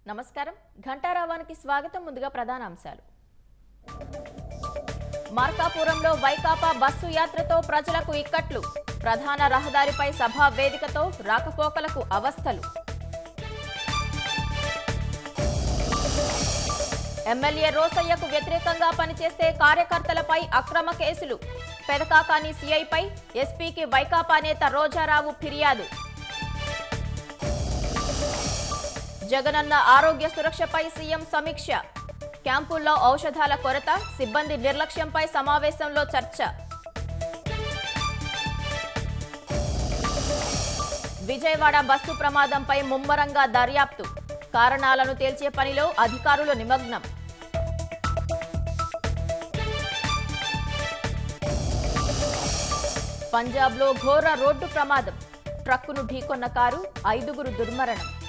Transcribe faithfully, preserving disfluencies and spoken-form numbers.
నమస్కారం ఘంటారావానికి స్వాగతం ముందుగా ప్రధాన అంశాలు మార్కాపురంలో వైకాపా బస్సు యాత్రతో ప్రజలకు ఇక్కట్లు ప్రధాన రహదారిపై సభా వేదికతో రాకపోకలకు అవస్థలు ఎమ్మెల్యే రోసయ్యకు వ్యతిరేకంగా పనిచేస్తే కార్యకర్తలపై అక్రమ కేసులు పెదకాకాని సీఐపై ఎస్పీకి వైకాపా నేత రోజారావు ఫిర్యాదు జగనన్న ఆరోగ్య సురక్షపై సీఎం సమీక్ష క్యాంపుల్లో ఔషధాల కొరత సిబ్బంది నిర్లక్ష్యంపై సమావేశంలో చర్చ విజయవాడ బస్సు ప్రమాదంపై ముమ్మరంగా దర్యాప్తు కారణాలను తేల్చే పనిలో అధికారులు నిమగ్నం పంజాబ్లో ఘోర రోడ్డు ప్రమాదం ట్రక్కును ఢీకొన్న కారు ఐదుగురు దుర్మరణం